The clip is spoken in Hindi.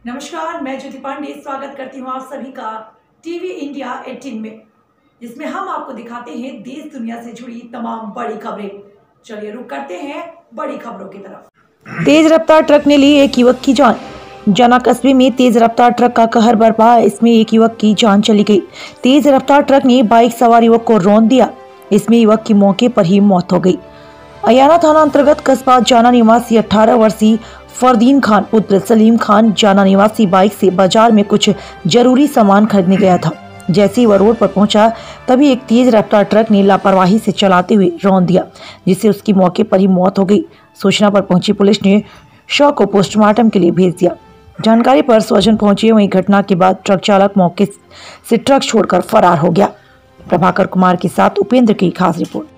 नमस्कार, मैं ज्योति पांडे स्वागत करती हूँ आप सभी का टीवी इंडिया 18 में, जिसमें हम आपको दिखाते हैं देश दुनिया से जुड़ी तमाम बड़ी खबरें। चलिए रुक करते हैं बड़ी खबरों की तरफ। तेज रफ्तार ट्रक ने ली एक युवक की जान। जना कस्बे में तेज रफ्तार ट्रक का कहर बरपा, इसमें एक युवक की जान चली गई। तेज रफ्तार ट्रक ने बाइक सवार युवक को रौंद दिया, इसमें युवक की मौके पर ही मौत हो गई। अयाना थाना अंतर्गत कस्बा जाना निवासी 18 वर्षीय फरदीन खान पुत्र सलीम खान जाना निवासी बाइक से बाजार में कुछ जरूरी सामान खरीदने गया था। जैसे ही वह रोड पर पहुंचा, तभी एक तेज रफ्तार ट्रक ने लापरवाही से चलाते हुए रौंद दिया, जिससे उसकी मौके पर ही मौत हो गई। सूचना पर पहुंची पुलिस ने शव को पोस्टमार्टम के लिए भेज दिया। जानकारी पर स्वजन पहुंचे, वहीं घटना के बाद ट्रक चालक मौके से ट्रक छोड़कर फरार हो गया। प्रभाकर कुमार के साथ उपेंद्र की खास रिपोर्ट।